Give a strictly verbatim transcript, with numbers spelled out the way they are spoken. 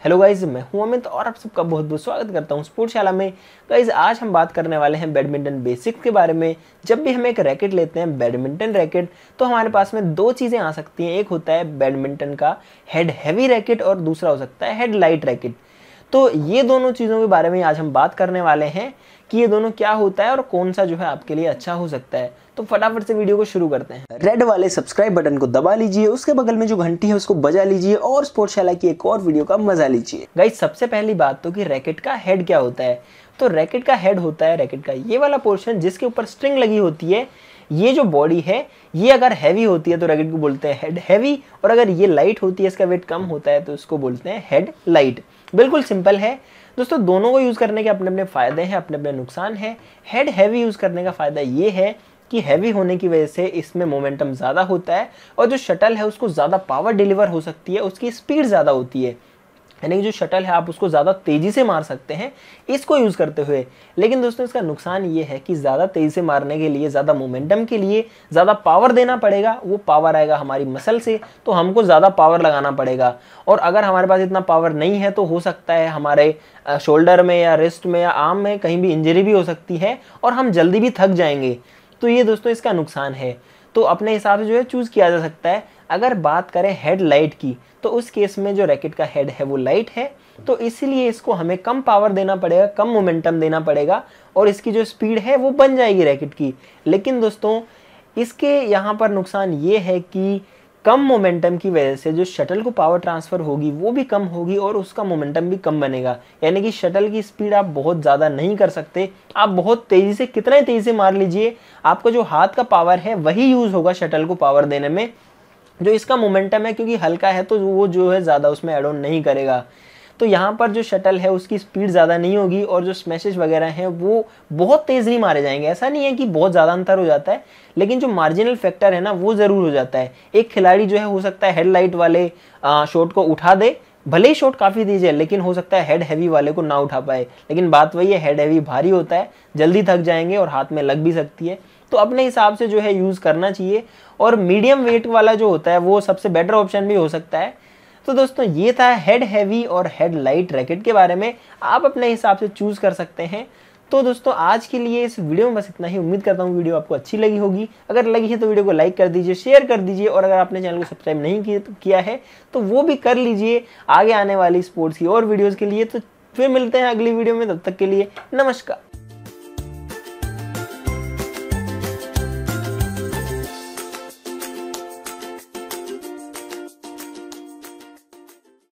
Hello guys, मैं हूं अमित और आप सबका बहुत बहुत स्वागत करता हूं स्पोर्ट्सशाला में। गाइज आज हम बात करने वाले हैं बैडमिंटन बेसिक्स के बारे में। जब भी हम एक रैकेट लेते हैं बैडमिंटन रैकेट, तो हमारे पास में दो चीज़ें आ सकती हैं। एक होता है बैडमिंटन का हेड हैवी रैकेट और दूसरा हो सकता है हेड लाइट रैकेट। तो ये दोनों चीज़ों के बारे में आज हम बात करने वाले हैं कि ये दोनों क्या होता है और कौन सा जो है आपके लिए अच्छा हो सकता है। तो फटाफट से वीडियो को शुरू करते हैं। रेड वाले सब्सक्राइब बटन को दबा लीजिए, उसके बगल में जो घंटी है उसको बजा लीजिए और स्पोर्ट्सशाला की एक और वीडियो का मजा लीजिए। गाइस सबसे पहली बात तो कि रैकेट का हेड क्या होता है। तो रैकेट का हेड होता है रैकेट का ये वाला पोर्शन जिसके ऊपर स्ट्रिंग लगी होती है। ये जो बॉडी है ये अगर हैवी होती है तो रैकेट को बोलते हैं हेड हैवी, और अगर ये लाइट होती है, इसका वेट कम होता है, तो इसको बोलते हैं हेड लाइट। बिल्कुल सिंपल है दोस्तों, दोनों को यूज़ करने के अपने अपने फ़ायदे हैं, अपने अपने नुकसान हैं। हेड हैवी यूज़ करने का फ़ायदा ये है कि हैवी होने की वजह से इसमें मोमेंटम ज़्यादा होता है और जो शटल है उसको ज़्यादा पावर डिलीवर हो सकती है, उसकी स्पीड ज़्यादा होती है, यानी कि जो शटल है आप उसको ज़्यादा तेज़ी से मार सकते हैं इसको यूज़ करते हुए। लेकिन दोस्तों इसका नुकसान ये है कि ज़्यादा तेज़ी से मारने के लिए, ज़्यादा मोमेंटम के लिए ज़्यादा पावर देना पड़ेगा। वो पावर आएगा हमारी मसल से, तो हमको ज़्यादा पावर लगाना पड़ेगा। और अगर हमारे पास इतना पावर नहीं है तो हो सकता है हमारे शोल्डर में या रिस्ट में या आर्म में कहीं भी इंजरी भी हो सकती है और हम जल्दी भी थक जाएंगे। तो ये दोस्तों इसका नुकसान है। तो अपने हिसाब से जो है चूज़ किया जा सकता है। अगर बात करें हेड लाइट की, तो उस केस में जो रैकेट का हेड है वो लाइट है, तो इसीलिए इसको हमें कम पावर देना पड़ेगा, कम मोमेंटम देना पड़ेगा और इसकी जो स्पीड है वो बन जाएगी रैकेट की। लेकिन दोस्तों इसके यहाँ पर नुकसान ये है कि कम मोमेंटम की वजह से जो शटल को पावर ट्रांसफ़र होगी वो भी कम होगी और उसका मोमेंटम भी कम बनेगा। यानी कि शटल की स्पीड आप बहुत ज़्यादा नहीं कर सकते। आप बहुत तेज़ी से, कितना तेज़ी से मार लीजिए, आपका जो हाथ का पावर है वही यूज़ होगा शटल को पावर देने में। जो इसका मोमेंटम है क्योंकि हल्का है तो वो जो है ज़्यादा उसमें एड ऑन नहीं करेगा। तो यहाँ पर जो शटल है उसकी स्पीड ज़्यादा नहीं होगी और जो स्मैशेस वगैरह हैं वो बहुत तेज़ नहीं मारे जाएंगे। ऐसा नहीं है कि बहुत ज़्यादा अंतर हो जाता है, लेकिन जो मार्जिनल फैक्टर है ना वो ज़रूर हो जाता है। एक खिलाड़ी जो है हो सकता है हेडलाइट वाले शॉट को उठा दे, भले ही शॉट काफ़ी तेज है, लेकिन हो सकता है हेड हैवी वाले को ना उठा पाए। लेकिन बात वही है, हेड हैवी भारी होता है, जल्दी थक जाएंगे और हाथ में लग भी सकती है। तो अपने हिसाब से जो है यूज़ करना चाहिए। और मीडियम वेट वाला जो होता है वो सबसे बेटर ऑप्शन भी हो सकता है। तो दोस्तों ये था हेड हैवी और हेड लाइट रैकेट के बारे में, आप अपने हिसाब से चूज़ कर सकते हैं। तो दोस्तों आज के लिए इस वीडियो में बस इतना ही। उम्मीद करता हूँ वीडियो आपको अच्छी लगी होगी। अगर लगी है तो वीडियो को लाइक कर दीजिए, शेयर कर दीजिए, और अगर आपने चैनल को सब्सक्राइब नहीं किया है तो वो भी कर लीजिए आगे आने वाली स्पोर्ट्स की और वीडियोज़ के लिए। तो फिर मिलते हैं अगली वीडियो में, तब तक के लिए नमस्कार।